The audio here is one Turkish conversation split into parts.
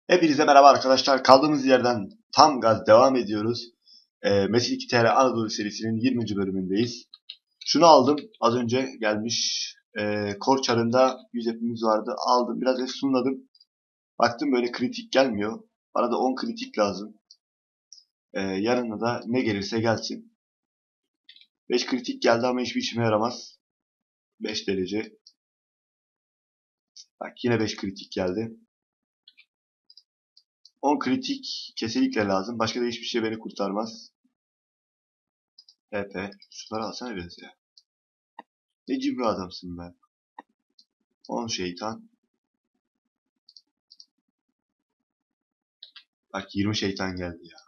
Hepinize merhaba arkadaşlar. Kaldığımız yerden tam gaz devam ediyoruz. Metin 2 TR Anadolu serisinin 20. bölümündeyiz. Şunu aldım. Az önce gelmiş. Korçar'ında 100 hepimiz vardı. Aldım. Biraz efsunladım. Baktım böyle kritik gelmiyor. Bana da 10 kritik lazım. Yanına da ne gelirse gelsin. 5 kritik geldi ama hiçbir işime yaramaz. 5 derece. Bak yine 5 kritik geldi. 10 kritik kesinlikle lazım. Başka da hiçbir şey beni kurtarmaz. Evet. Şunları alsana biraz ya. Ne cimri adamsın ben. 10 şeytan. Bak 20 şeytan geldi ya.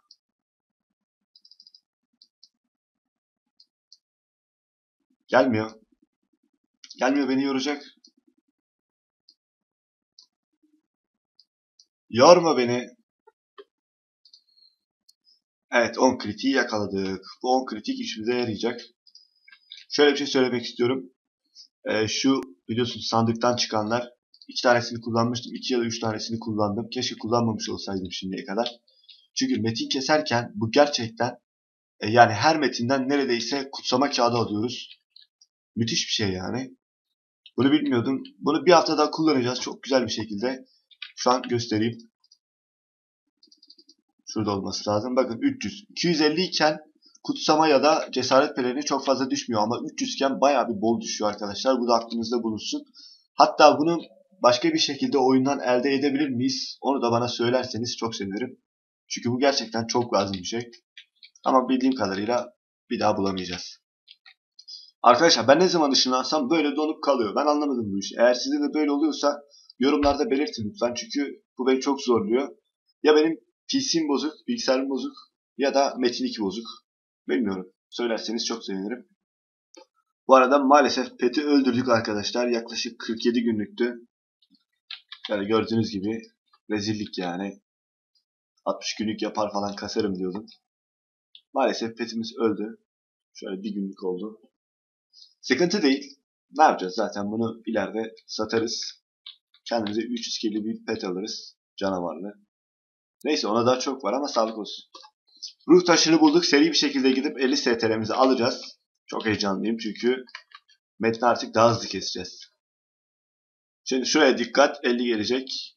Gelmiyor. Gelmiyor, beni yoracak. Yorma beni. Evet, 10 kritiği yakaladık. Bu 10 kritik işimize yarayacak. Şöyle bir şey söylemek istiyorum. Şu biliyorsunuz sandıktan çıkanlar. 2 tanesini kullanmıştım. 2 ya da 3 tanesini kullandım. Keşke kullanmamış olsaydım şimdiye kadar. Çünkü metin keserken bu gerçekten yani her metinden neredeyse kutsama kağıdı alıyoruz. Müthiş bir şey yani. Bunu bilmiyordum. Bunu bir hafta daha kullanacağız çok güzel bir şekilde. Şu an göstereyim. Şurada olması lazım. Bakın 300. 250 iken kutsama ya da cesaret pelerini çok fazla düşmüyor ama 300 iken bayağı bir bol düşüyor arkadaşlar. Bu da aklınızda bulunsun. Hatta bunu başka bir şekilde oyundan elde edebilir miyiz? Onu da bana söylerseniz çok sevinirim. Çünkü bu gerçekten çok lazım bir şey. Ama bildiğim kadarıyla bir daha bulamayacağız. Arkadaşlar ben ne zaman ışınlansam böyle donup kalıyor. Ben anlamadım bu işi. Eğer sizde de böyle oluyorsa yorumlarda belirtin lütfen. Çünkü bu beni çok zorluyor. Ya benim PC'm bozuk, bilgisayarım bozuk ya da Metin 2 bozuk. Bilmiyorum. Söylerseniz çok sevinirim. Bu arada maalesef Pet'i öldürdük arkadaşlar. Yaklaşık 47 günlüktü. Yani gördüğünüz gibi rezillik yani. 60 günlük yapar falan kasarım diyordum. Maalesef Pet'imiz öldü. Şöyle bir günlük oldu. Sıkıntı değil. Ne yapacağız zaten bunu ileride satarız. Kendimize 300 kilo bir pet alırız. Canavarlı. Neyse ona daha çok var ama sağlık olsun. Ruh taşını bulduk. Seri bir şekilde gidip 50 STR'mizi alacağız. Çok heyecanlıyım çünkü metni artık daha hızlı keseceğiz. Şimdi şuraya dikkat. 50 gelecek.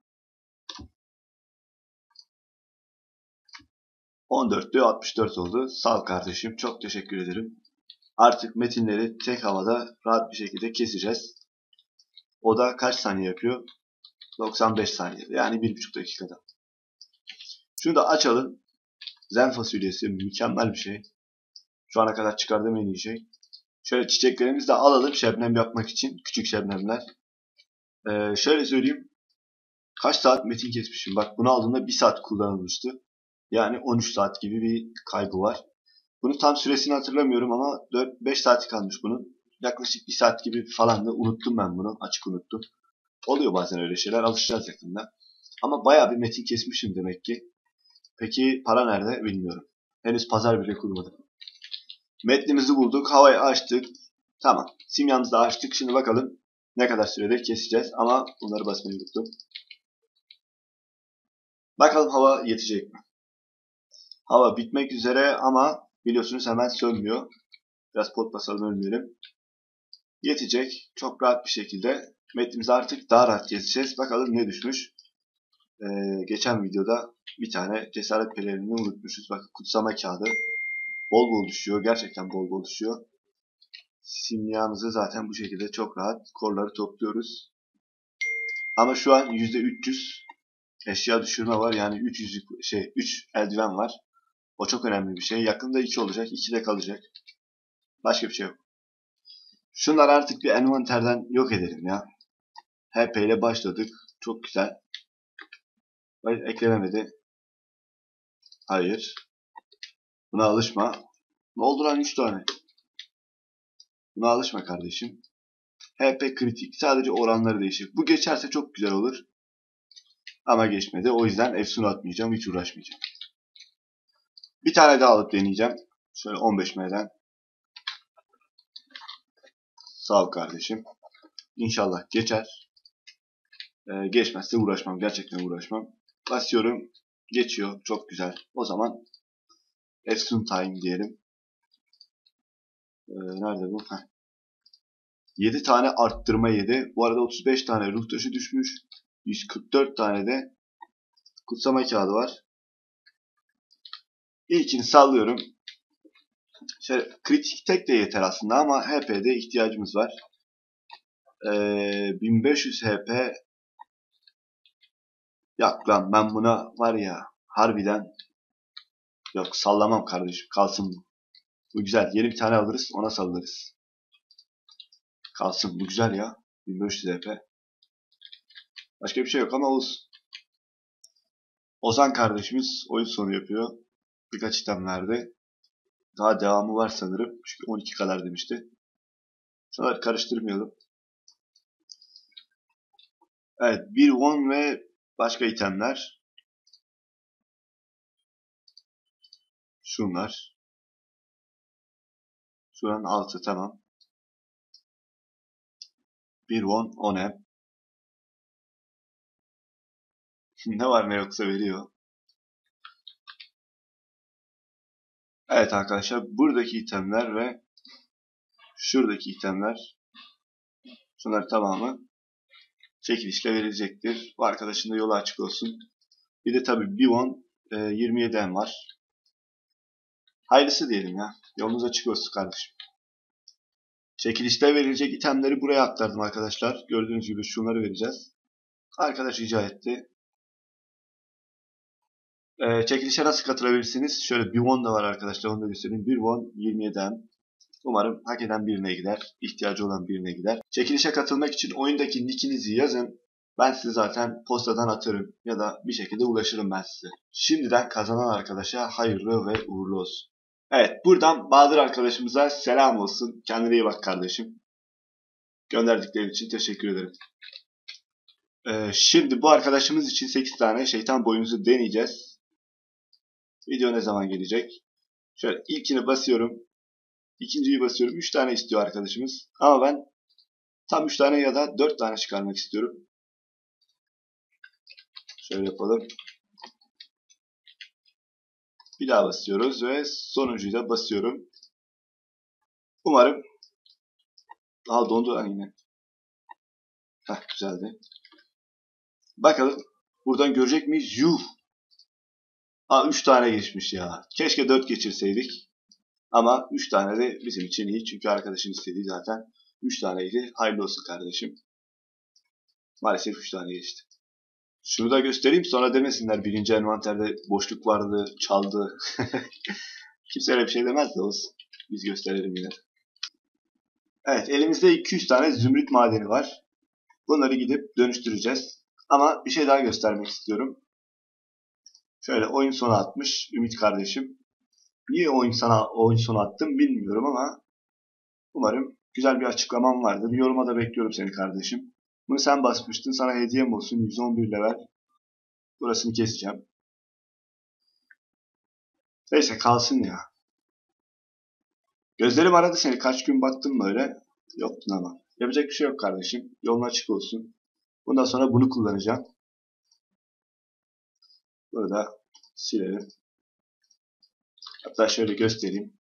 14 diyor, 64 oldu. Sağ ol kardeşim. Çok teşekkür ederim. Artık metinleri tek havada rahat bir şekilde keseceğiz. O da kaç saniye yapıyor? 95 saniye. Yani 1,5 dakikada. Şunu da açalım. Zen fasulyesi mükemmel bir şey. Şu ana kadar çıkardığım en iyi şey. Şöyle çiçeklerimizi de alalım şebnem yapmak için. Küçük şebnemler. Şöyle söyleyeyim. Kaç saat metin kesmişim. Bak bunu aldığımda 1 saat kullanılmıştı. Yani 13 saat gibi bir kaybı var. Bunun tam süresini hatırlamıyorum ama 4-5 saati kalmış bunun. Yaklaşık 1 saat gibi falan da unuttum ben bunu. Açık unuttum. Oluyor bazen öyle şeyler. Alışacağız yakında. Ama bayağı bir metin kesmişim demek ki. Peki para nerede bilmiyorum. Henüz pazar bile kurmadım. Metnimizi bulduk. Havayı açtık. Tamam. Simyamızı da açtık. Şimdi bakalım ne kadar sürede keseceğiz. Ama bunları basmayı unuttum. Bakalım hava yetecek mi? Hava bitmek üzere ama biliyorsunuz hemen sönmüyor. Biraz pot basalım ölmeyelim. Yetecek. Çok rahat bir şekilde. Metnimizi artık daha rahat keseceğiz. Bakalım ne düşmüş. Geçen videoda bir tane cesaret pelerini unutmuşuz. Bakın kutsama kağıdı. Bol bol düşüyor. Gerçekten bol bol düşüyor. Simyamızı zaten bu şekilde çok rahat korları topluyoruz. Ama şu an %300 eşya düşürme var. Yani 3 eldiven var. O çok önemli bir şey. Yakında 2 olacak. 2 de kalacak. Başka bir şey yok. Şunları artık bir envanterden yok edelim ya. HP ile başladık. Çok güzel. Hayır, eklenemedi. Hayır. Buna alışma. Ne oldu lan 3 tane? Buna alışma kardeşim. HP kritik. Sadece oranları değişik. Bu geçerse çok güzel olur. Ama geçmedi. O yüzden efsun atmayacağım. Hiç uğraşmayacağım. Bir tane daha alıp deneyeceğim. Şöyle 15M'den. Sağ ol kardeşim. İnşallah geçer. Geçmezse uğraşmam. Gerçekten uğraşmam. Basıyorum. Geçiyor. Çok güzel. O zaman Efsun Time diyelim. Nerede bu? Heh. 7 tane arttırma yedi. Bu arada 35 tane ruh taşı düşmüş. 144 tane de kutsama kağıdı var. İlkini sallıyorum. Şöyle, kritik tek de yeter aslında ama HP'de ihtiyacımız var. 1500 HP. Yok lan, ben buna var ya harbiden yok, sallamam kardeşim, kalsın bu. Bu güzel. Yeni bir tane alırız, ona sallarız. Kalsın, bu güzel ya. 1500 HP. Başka bir şey yok ama olsun. Ozan kardeşimiz oyun sonu yapıyor. Birkaç item verdi. Daha devamı var sanırım. Çünkü 12 kadar demişti. Şunları karıştırmayalım. Evet, bir won ve başka itemler. Şunlar. Şuranın altı, tamam. Bir won 10 M. Ne var ne yoksa veriyor. Evet arkadaşlar, buradaki itemler ve şuradaki itemler, şunlar tamamı çekilişle verilecektir. Bu arkadaşın da yolu açık olsun. Bir de tabii bir won 27 M var. Hayırlısı diyelim ya. Yolunuz açık olsun kardeşim. Çekilişte verilecek itemleri buraya aktardım arkadaşlar. Gördüğünüz gibi şunları vereceğiz. Arkadaş rica etti. Çekilişe nasıl katılabilirsiniz? Şöyle bir won da var arkadaşlar, onu da göstereyim. Bir won 27 M. Umarım hak eden birine gider. İhtiyacı olan birine gider. Çekilişe katılmak için oyundaki nickinizi yazın. Ben size zaten postadan atarım ya da bir şekilde ulaşırım ben size. Şimdiden kazanan arkadaşa hayırlı ve uğurlu olsun. Evet, buradan Bahadır arkadaşımıza selam olsun. Kendine iyi bak kardeşim. Gönderdikleri için teşekkür ederim. Şimdi bu arkadaşımız için 8 tane şeytan boynuzu deneyeceğiz. Video ne zaman gelecek? Şöyle ilkini basıyorum. İkinciyi basıyorum. 3 tane istiyor arkadaşımız. Ama ben tam 3 tane ya da 4 tane çıkarmak istiyorum. Şöyle yapalım. Bir daha basıyoruz ve sonuncuyu da basıyorum. Umarım. Daha dondu yine. Heh, güzeldi. Bakalım. Buradan görecek miyiz? Yuh. 3 tane geçmiş ya. Keşke 4 geçirseydik. Ama 3 tane de bizim için iyi. Çünkü arkadaşın istediği zaten 3 taneydi. Hayırlı olsun kardeşim. Maalesef 3 tane geçti. Şunu da göstereyim, sonra demesinler birinci envanterde boşluk vardı, çaldı. Kimse öyle bir şey demez de olsun. Biz gösterelim yine. Evet, elimizde 200 tane zümrüt madeni var. Bunları gidip dönüştüreceğiz. Ama bir şey daha göstermek istiyorum. Şöyle oyun sonu atmış Ümit kardeşim. Niye oyun sonu attım bilmiyorum ama umarım güzel bir açıklamam vardır. Bir yoruma da bekliyorum seni kardeşim. Bunu sen basmıştın. Sana hediyem olsun. 111 level. Burasını keseceğim. Neyse kalsın ya. Gözlerim aradı seni. Kaç gün baktım böyle. Yoktun ama. Yapacak bir şey yok kardeşim. Yolun açık olsun. Bundan sonra bunu kullanacağım. Burada silelim. Hatta şöyle göstereyim.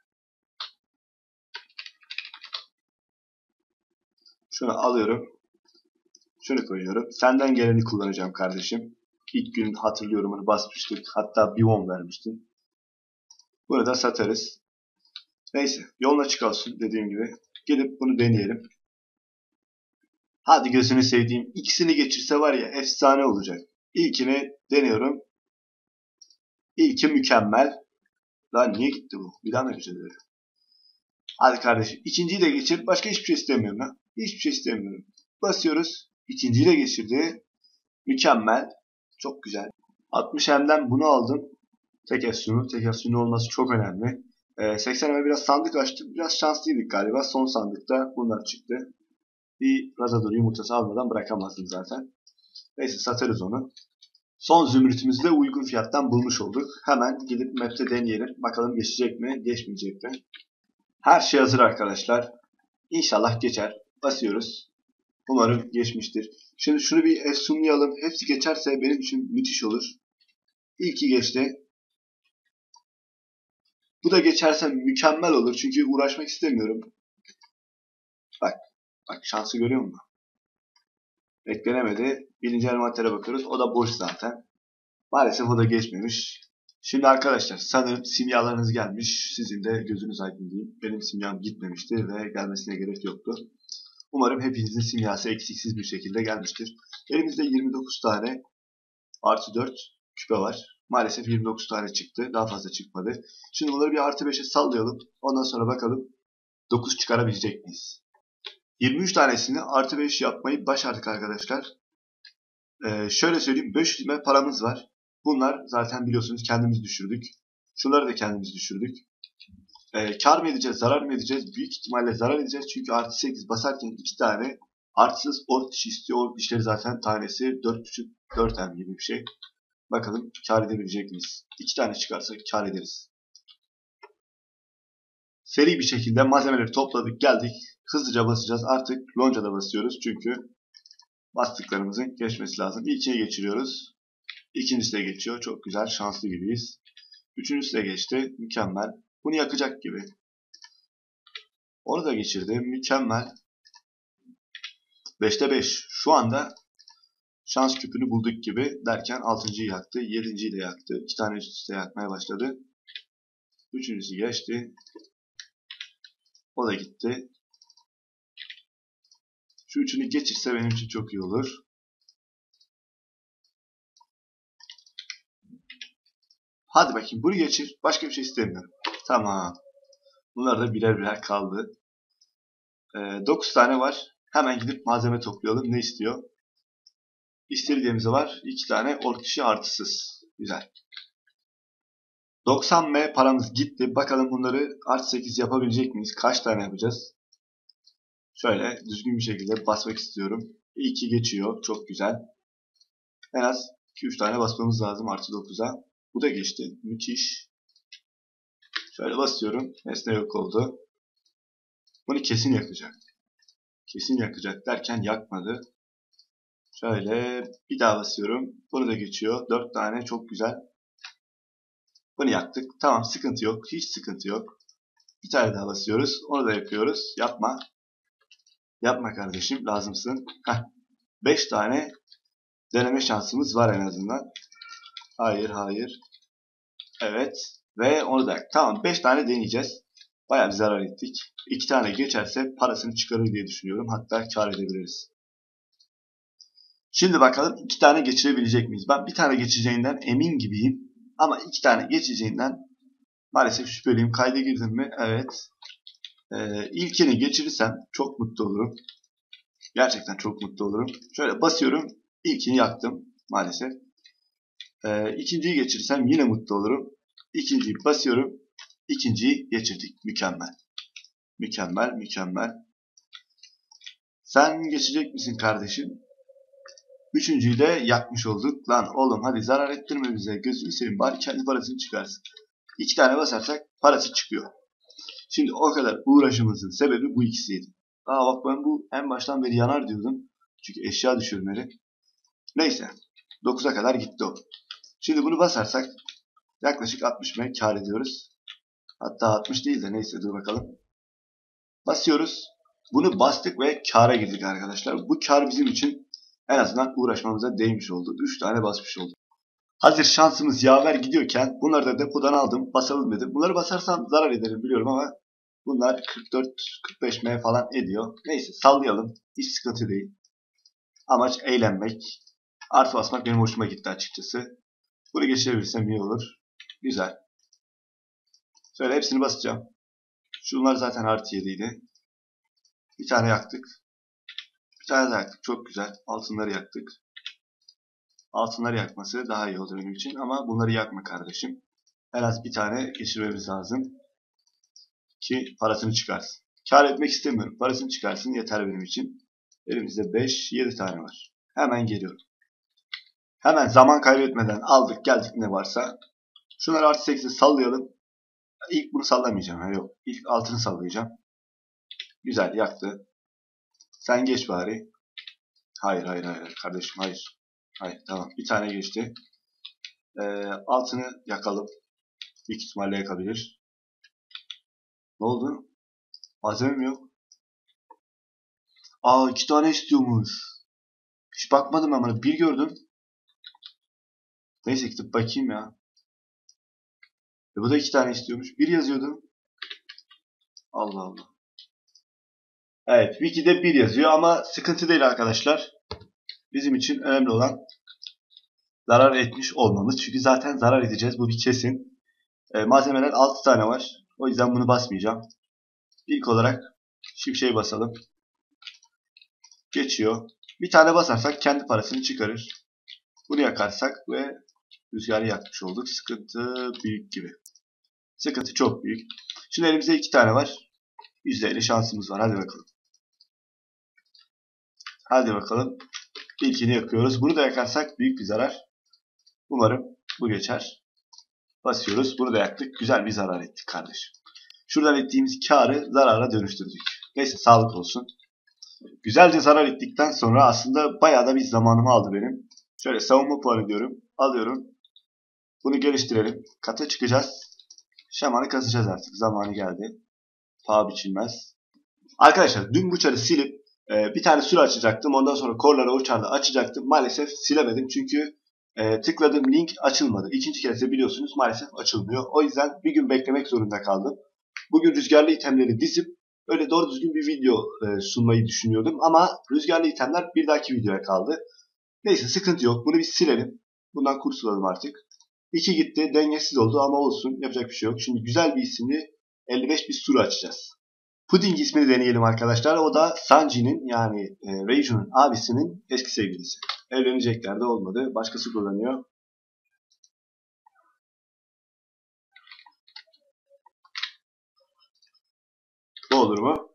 Şunu alıyorum. Şunu koyuyorum. Senden geleni kullanacağım kardeşim. İlk gün hatırlıyorum, onu basmıştık. Hatta bir won vermiştin. Bunu da satarız. Neyse. Yolun açık olsun dediğim gibi. Gidip bunu deneyelim. Hadi gözünü sevdiğim. İkisini geçirse var ya efsane olacak. İlkini deniyorum. İlki mükemmel. Lan niye gitti bu? Bir daha mı yapacağız? Hadi kardeşim. İkinciyi de geçir. Başka hiçbir şey istemiyorum ha. Hiçbir şey istemiyorum. Basıyoruz. İkinciyi de geçirdi. Mükemmel. Çok güzel. 60 M'den bunu aldım. Tek efsunu. Tek efsunu olması çok önemli. 80 M'e biraz sandık açtım. Biraz şanslıydık galiba. Son sandıkta bunlar çıktı. Bir Razador yumurtası almadan bırakamazdım zaten. Neyse satarız onu. Son zümrütümüzü de uygun fiyattan bulmuş olduk. Hemen gidip map'te deneyelim. Bakalım geçecek mi, geçmeyecek mi? Her şey hazır arkadaşlar. İnşallah geçer. Basıyoruz. Umarım geçmiştir. Şimdi şunu bir efsunlayalım. Hepsi geçerse benim için müthiş olur. İlki geçti. Bu da geçerse mükemmel olur. Çünkü uğraşmak istemiyorum. Bak. Bak şansı görüyor musun? Eklenemedi. Birinci envantere bakıyoruz. O da boş zaten. Maalesef o da geçmemiş. Şimdi arkadaşlar sanırım simyalarınız gelmiş. Sizin de gözünüz aydın diyeyim. Benim simyam gitmemişti ve gelmesine gerek yoktu. Umarım hepinizin simyası eksiksiz bir şekilde gelmiştir. Elimizde 29 tane artı 4 küpe var. Maalesef 29 tane çıktı. Daha fazla çıkmadı. Şimdi bunları bir artı 5'e sallayalım. Ondan sonra bakalım 9 çıkarabilecek miyiz? 23 tanesini artı 5 yapmayı başardık arkadaşlar. Şöyle söyleyeyim, 500 M paramız var. Bunlar zaten biliyorsunuz kendimiz düşürdük. Şunları da kendimiz düşürdük. Kar mı edeceğiz, zarar mı edeceğiz? Büyük ihtimalle zarar edeceğiz. Çünkü artı 8 basarken 2 tane artısız ort dişi istiyor. Ort dişleri zaten tanesi 4,5-4 M gibi bir şey. Bakalım kar edebilecek miyiz? 2 tane çıkarsa kar ederiz. Seri bir şekilde malzemeleri topladık, geldik. Hızlıca basacağız. Artık loncada basıyoruz. Çünkü bastıklarımızın geçmesi lazım. İlkine geçiriyoruz. İkincisi de geçiyor. Çok güzel. Şanslı gibiyiz. Üçüncüsü de geçti. Mükemmel. Bunu yakacak gibi. Onu da geçirdi. Mükemmel. 5'te 5. Şu anda şans küpünü bulduk gibi derken 6.'yı yaktı. 7.'yi de yaktı. 2 tane üst üste yakmaya başladı. Üçüncüsü geçti. O da gitti. Şu üçünü geçirse benim için çok iyi olur. Hadi bakayım bunu geçir. Başka bir şey istemiyorum. Tamam. Bunlar da birer birer kaldı. 9 tane var. Hemen gidip malzeme toplayalım. Ne istiyor? İstediğimiz var. 2 tane ort dişi artısız. Güzel. 90 M paramız gitti. Bakalım bunları artı 8 yapabilecek miyiz? Kaç tane yapacağız? Şöyle düzgün bir şekilde basmak istiyorum. 2 geçiyor. Çok güzel. En az 2-3 tane basmamız lazım artı 9'a. Bu da geçti. Müthiş. Şöyle basıyorum. Nesne yok oldu. Bunu kesin yakacak. Kesin yakacak derken yakmadı. Şöyle bir daha basıyorum. Bunu da geçiyor. 4 tane çok güzel. Bunu yaktık. Tamam sıkıntı yok. Hiç sıkıntı yok. Bir tane daha basıyoruz. Onu da yapıyoruz. Yapma. Yapma kardeşim. Lazımsın. 5 tane deneme şansımız var en azından. Hayır hayır. Evet. Ve onu da yak. Tamam 5 tane deneyeceğiz. Bayağı bir zarar ettik. 2 tane geçerse parasını çıkarır diye düşünüyorum. Hatta kar edebiliriz. Şimdi bakalım 2 tane geçirebilecek miyiz? Ben bir tane geçeceğinden emin gibiyim. Ama 2 tane geçeceğinden maalesef şüpheliyim. Kayda girdim mi? Evet. İlkini geçirirsem çok mutlu olurum. Gerçekten çok mutlu olurum. Şöyle basıyorum. İlkini yaktım maalesef. İkinciyi geçirirsem yine mutlu olurum. İkinciyi basıyorum. İkinciyi geçirdik. Mükemmel. Mükemmel, mükemmel. Sen geçecek misin kardeşim? Üçüncüyü de yakmış olduk. Lan oğlum hadi zarar ettirme bize. Gözünü seveyim. Bari kendi parasını çıkarsın. 2 tane basarsak parası çıkıyor. Şimdi o kadar uğraşımızın sebebi bu ikisiydi. Bak ben bu en baştan beri yanar diyordum. Çünkü eşya düşürmeli. Neyse. 9'a kadar gitti o. Şimdi bunu basarsak yaklaşık 60 M kar ediyoruz. Hatta 60 değil de neyse dur bakalım. Basıyoruz. Bunu bastık ve kâra girdik arkadaşlar. Bu kar bizim için en azından uğraşmamıza değmiş oldu. 3 tane basmış olduk. Hazır şansımız yaver gidiyorken bunları da depodan aldım. Basalım dedim. Bunları basarsam zarar ederim biliyorum ama bunlar 44-45 M falan ediyor. Neyse sallayalım. Hiç sıkıntı değil. Amaç eğlenmek. Artı basmak benim hoşuma gitti açıkçası. Bunu geçirebilirsem iyi olur. Güzel. Şöyle hepsini basacağım. Şunlar zaten artı 7 idi. Bir tane yaktık. Bir tane daha yaktık. Çok güzel. Altınları yaktık. Altınları yakması daha iyi oldu benim için. Ama bunları yakma kardeşim. En az bir tane geçirmemiz lazım. Ki parasını çıkarsın. Kar etmek istemiyorum. Parasını çıkarsın yeter benim için. Elimizde 5-7 tane var. Hemen geliyorum. Hemen zaman kaybetmeden aldık geldik ne varsa. Şunları artı 8'e sallayalım. İlk bunu sallamayacağım. Yok. İlk altını sallayacağım. Güzel yaktı. Sen geç bari. Hayır hayır hayır kardeşim hayır. Hayır tamam bir tane geçti. Altını yakalım. Büyük ihtimalle yakabilir. Ne oldu? Malzemem yok. Aa 2 tane istiyormuş. Hiç bakmadım ama bir gördüm. Neyse gidip bakayım ya. Bu da 2 tane istiyormuş. Bir yazıyordu. Allah Allah. Evet Wiki'de bir yazıyor ama sıkıntı değil arkadaşlar. Bizim için önemli olan zarar etmiş olmamız. Çünkü zaten zarar edeceğiz. Bu bir kesin. Malzemeler 6 tane var. O yüzden bunu basmayacağım. İlk olarak şimşeği basalım. Geçiyor. Bir tane basarsak kendi parasını çıkarır. Bunu yakarsak ve rüzgarı yakmış olduk. Sıkıntı büyük gibi. Sıkıntı çok büyük. Şimdi elimizde 2 tane var. %50 şansımız var. Hadi bakalım. Hadi bakalım. İlkini yakıyoruz. Bunu da yakarsak büyük bir zarar. Umarım bu geçer. Basıyoruz. Bunu da yaktık. Güzel bir zarar ettik kardeşim. Şuradan ettiğimiz karı zarara dönüştürdük. Neyse sağlık olsun. Güzelce zarar ettikten sonra aslında bayağı da bir zamanımı aldı benim. Şöyle savunma puanı diyorum. Alıyorum. Bunu geliştirelim. Kata çıkacağız. Şamanı kasacağız artık. Zamanı geldi. Paha biçilmez. Arkadaşlar dün bu çarı silip bir tane sürü açacaktım. Ondan sonra korları o çarda açacaktım. Maalesef silemedim çünkü tıkladığım link açılmadı. İkinci kez de biliyorsunuz maalesef açılmıyor. O yüzden bir gün beklemek zorunda kaldım. Bugün rüzgarlı itemleri dizip öyle doğru düzgün bir video sunmayı düşünüyordum. Ama rüzgarlı itemler bir dahaki videoya kaldı. Neyse sıkıntı yok. Bunu bir silelim. Bundan kurtulalım artık. 2 gitti. Dengesiz oldu ama olsun. Yapacak bir şey yok. Şimdi güzel bir isimli 55 bir suru açacağız. Pudding ismini deneyelim arkadaşlar. O da Sanji'nin yani Reijun'un abisinin eski sevgilisi. Evlenecekler de olmadı. Başkası kullanıyor. Bu olur mu?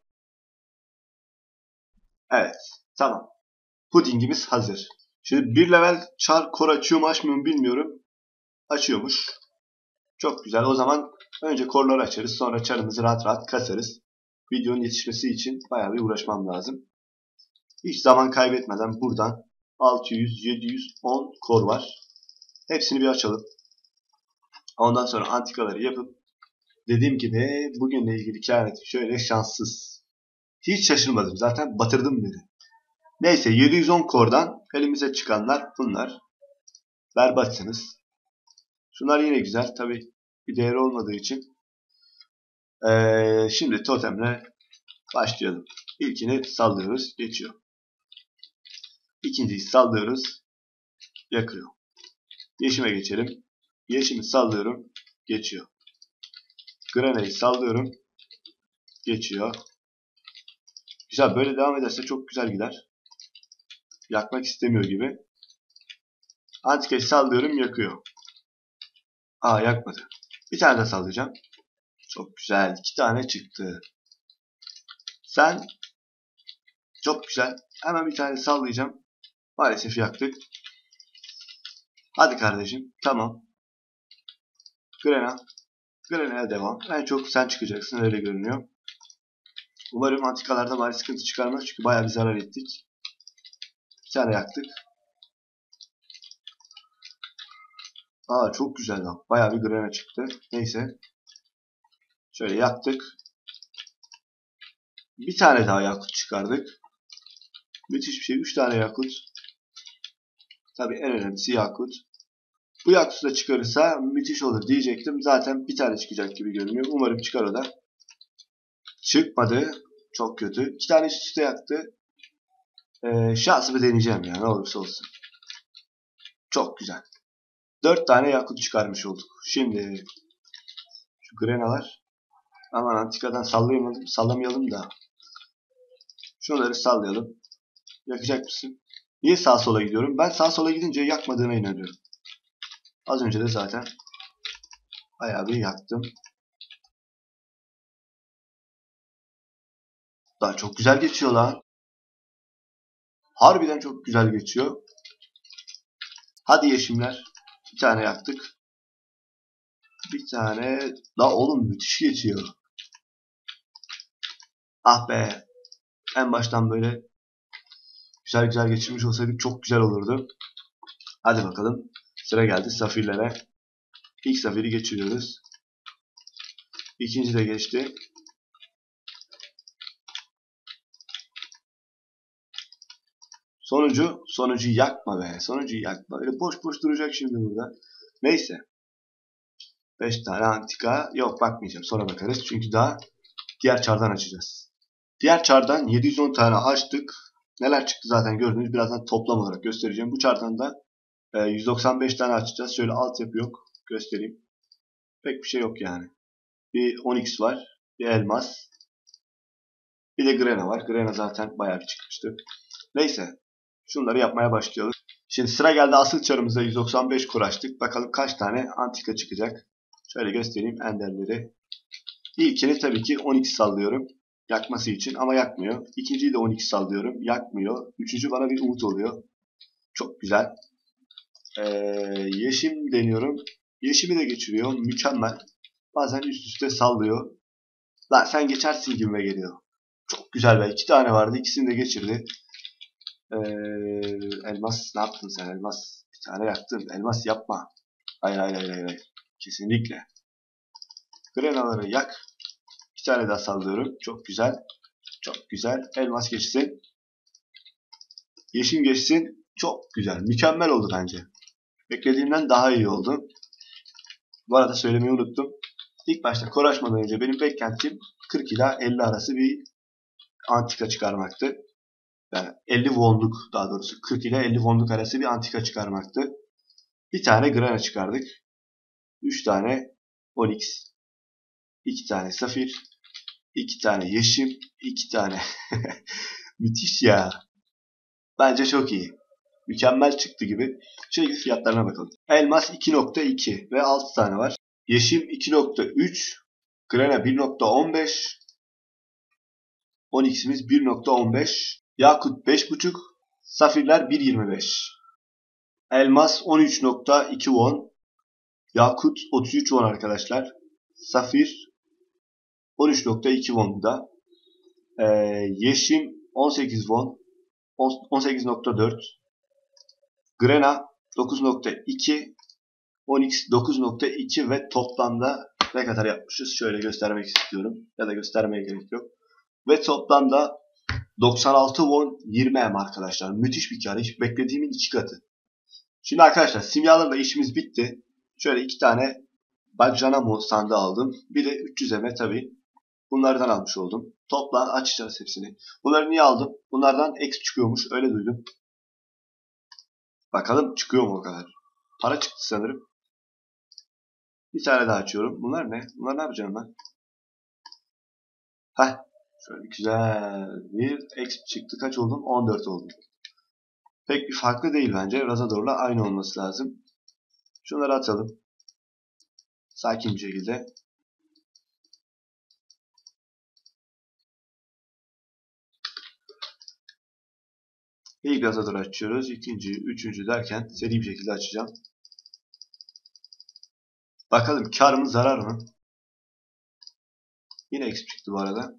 Evet. Tamam. Puddingimiz hazır. Şimdi bir level char core açıyor mu açmıyor mu bilmiyorum. Açıyormuş. Çok güzel. O zaman önce kore'ları açarız. Sonra char'ımızı rahat rahat kasarız. Videonun yetişmesi için bayağı bir uğraşmam lazım. Hiç zaman kaybetmeden buradan 600, 710 core var. Hepsini bir açalım. Ondan sonra antikaları yapıp dediğim gibi bugünle ilgili kehaneti şöyle şanssız. Hiç şaşırmadım. Zaten batırdım beni. Neyse 710 core'dan elimize çıkanlar bunlar. Berbatsınız. Şunlar yine güzel. Tabi bir değeri olmadığı için. Şimdi totemle başlayalım. İlkini sallıyoruz. Geçiyor. İkinciyi sallıyoruz. Yakıyor. Yeşime geçelim. Yeşimi sallıyorum. Geçiyor. Grana'yı sallıyorum. Geçiyor. Güzel. Böyle devam ederse çok güzel gider. Yakmak istemiyor gibi. Antikayı sallıyorum. Yakıyor. Aa yakmadı. Bir tane de sallayacağım. Çok güzel. 2 tane çıktı. Sen çok güzel. Hemen bir tane sallayacağım. Maalesef yaktık. Hadi kardeşim. Tamam. Grena. Grena'ya devam. En çok sen çıkacaksın. Öyle görünüyor. Umarım antikalarda bari sıkıntı çıkarmaz. Çünkü bayağı bir zarar ettik. Bir tane yaktık. Aa çok güzel lan. Bayağı bir Grena çıktı. Neyse. Şöyle yaktık. Bir tane daha yakut çıkardık. Müthiş bir şey. 3 tane yakut. Tabii en önemlisi yakut. Bu yakutu da çıkarırsa müthiş olur diyecektim. Zaten bir tane çıkacak gibi görünüyor. Umarım çıkar o da. Çıkmadı. Çok kötü. 2 tane üst üste yaktı. Şansımı deneyeceğim ya. Ne olursa olsun. Çok güzel. 4 tane yakut çıkarmış olduk. Şimdi şu grenalar. Aman antikadan sallamayalım da. Şunları sallayalım. Yakacak mısın? Niye sağa sola gidiyorum? Ben sağa sola gidince yakmadığına inanıyorum. Az önce de zaten bayağı bir yaktım. Daha çok güzel geçiyor lan. Harbiden çok güzel geçiyor. Hadi yeşimler. Bir tane yaktık. Bir tane. La oğlum müthiş geçiyor. Ah be. En baştan böyle güzel güzel geçirmiş olsaydık çok güzel olurdu. Hadi bakalım. Sıra geldi safirlere. İlk safiri geçiriyoruz. İkinci de geçti. Sonucu yakma be. Sonucu yakma. Öyle boş boş duracak şimdi burada. Neyse. 5 tane antika. Yok bakmayacağım. Sonra bakarız. Çünkü daha diğer çardan açacağız. Diğer çardan 710 tane açtık. Neler çıktı zaten gördünüz. Birazdan toplam olarak göstereceğim. Bu çardan da 195 tane açacağız. Şöyle altyapı yok. Göstereyim. Pek bir şey yok yani. Bir Onyx var. Bir elmas. Bir de Grena var. Grena zaten bayağı bir çıkmıştı. Neyse. Şunları yapmaya başlayalım. Şimdi sıra geldi asıl çarımızda 195 kur açtık. Bakalım kaç tane antika çıkacak. Şöyle göstereyim enderleri. İlkini tabii ki 12 sallıyorum. Yakması için ama yakmıyor. İkinciyi de 12 sallıyorum. Yakmıyor. Üçüncü bana bir umut oluyor. Çok güzel. Yeşim deniyorum. Yeşimi de geçiriyor. Mükemmel. Bazen üst üste sallıyor. Lan sen geçersin gibime geliyor. Çok güzel be. 2 tane vardı. İkisini de geçirdi. Elmas ne yaptın sen elmas? Bir tane yaktın. Elmas yapma. Hayır. Kesinlikle. Grenaları yak. Bir tane daha sallıyorum. Çok güzel. Çok güzel. Elmas geçsin. Yeşim geçsin. Çok güzel. Mükemmel oldu bence. Beklediğimden daha iyi oldu. Bu arada söylemeyi unuttum. İlk başta kor açmadan önce benim beklentim 40 ila 50 arası bir antika çıkarmaktı. Yani 50 wonluk daha doğrusu 40 ile 50 wonluk arası bir antika çıkarmaktı. Bir tane Grana çıkardık. 3 tane Onyx. 2 tane Safir. 2 tane Yeşim. 2 tane. Müthiş ya. Bence çok iyi. Mükemmel çıktı gibi. Şimdi fiyatlarına bakalım. Elmas 2.2 ve 6 tane var. Yeşim 2.3. Grana 1.15. Onyx'imiz 1.15. Yakut 5.5. Safirler 1.25. Elmas 13.2 won. Yakut 33 won arkadaşlar. Safir 13.2 won da. Yeşim 18 won. 18.4. Grena 9.2. Onyx 9.2 ve toplamda ne kadar yapmışız? Şöyle göstermek istiyorum. Ya da göstermeye gerek yok. Ve toplamda 96 won 20 M arkadaşlar. Müthiş bir kar. Hiç beklediğimin 2 katı. Şimdi arkadaşlar simyalarla işimiz bitti. Şöyle 2 tane Bajranamo sandığı aldım. Bir de 300 M tabi. Bunlardan almış oldum. Topla açacağız hepsini. Bunları niye aldım? Bunlardan X çıkıyormuş. Öyle duydum. Bakalım çıkıyor mu o kadar. Para çıktı sanırım. Bir tane daha açıyorum. Bunlar ne? Bunlar ne yapacağım ben? Heh. Şöyle güzel bir X çıktı. Kaç oldum? 14 oldum. Pek bir farklı değil bence. Razador'la aynı olması lazım. Şunları atalım. Sakin bir şekilde. İlk Razador açıyoruz. İkinci, üçüncü derken seri bir şekilde açacağım. Bakalım kar mı zarar mı? Yine X çıktı bu arada.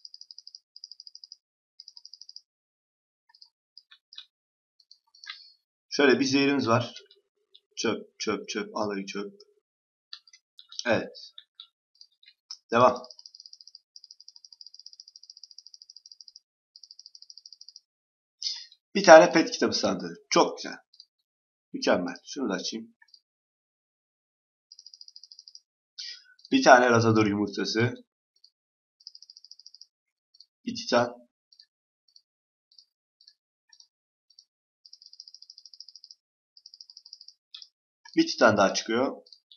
Şöyle bir zehrimiz var. Çöp. Alayı çöp. Evet. Devam. Bir tane pet kitabı sandığı. Çok güzel. Mükemmel. Şunu da açayım. Bir tane Razador yumurtası. Bir titan. Bir titan daha çıkıyor.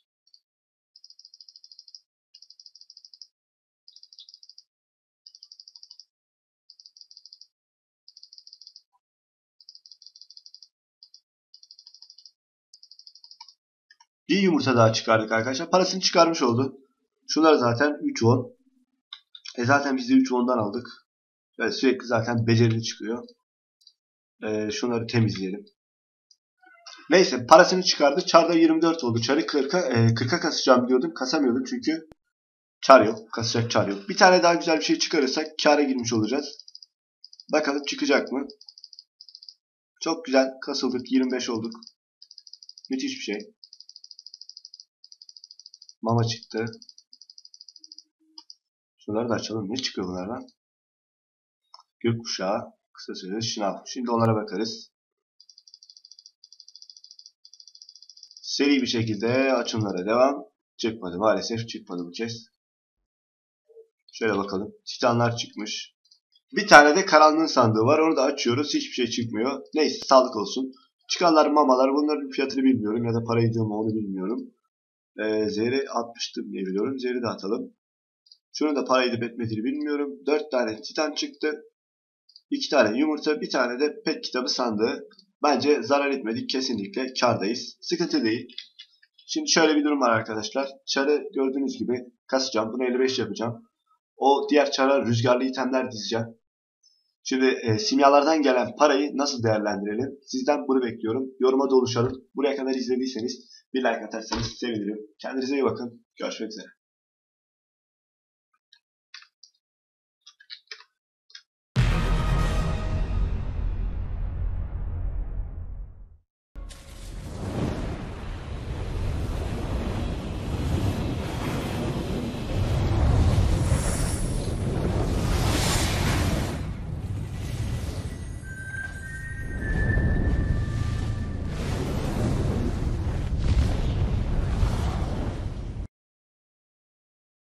Bir yumurta daha çıkardık arkadaşlar. Parasını çıkarmış oldu. Şunlar zaten 3 won. Zaten biz de 3 won'dan aldık. Böyle sürekli zaten becerili çıkıyor. Şunları temizleyelim. Neyse parasını çıkardı. Çarda 24 oldu. Çarı 40'a kasacağım diyordum. Kasamıyordum çünkü çar yok. Kasacak çar yok. Bir tane daha güzel bir şey çıkarırsak kâra girmiş olacağız. Bakalım çıkacak mı? Çok güzel kasıldık. 25 olduk. Müthiş bir şey. Mama çıktı. Şunları da açalım. Ne çıkıyor bunlardan? Gökkuşağı, kısa süreli şınav. Şimdi onlara bakarız. Seri bir şekilde açımlara devam. Çıkmadı. Maalesef çıkmadı bu kez. Şöyle bakalım. Titanlar çıkmış. Bir tane de karanlığın sandığı var. Onu da açıyoruz. Hiçbir şey çıkmıyor. Neyse sağlık olsun. Çıkanlar mamalar. Bunların fiyatını bilmiyorum. Ya da para ediyor mu onu bilmiyorum. Zehri atmıştım diye biliyorum. Zehri de atalım. Şunu da para edip etmediğini bilmiyorum. 4 tane titan çıktı. 2 tane yumurta. Bir tane de pet kitabı sandığı. Bence zarar etmedik. Kesinlikle kârdayız. Sıkıntı değil. Şimdi şöyle bir durum var arkadaşlar. Çarı gördüğünüz gibi kasacağım. Bunu 55 yapacağım. O diğer çara rüzgarlı itemler dizeceğim. Şimdi simyalardan gelen parayı nasıl değerlendirelim? Sizden bunu bekliyorum. Yoruma da oluşalım. Buraya kadar izlediyseniz bir like atarsanız sevinirim. Kendinize iyi bakın. Görüşmek üzere.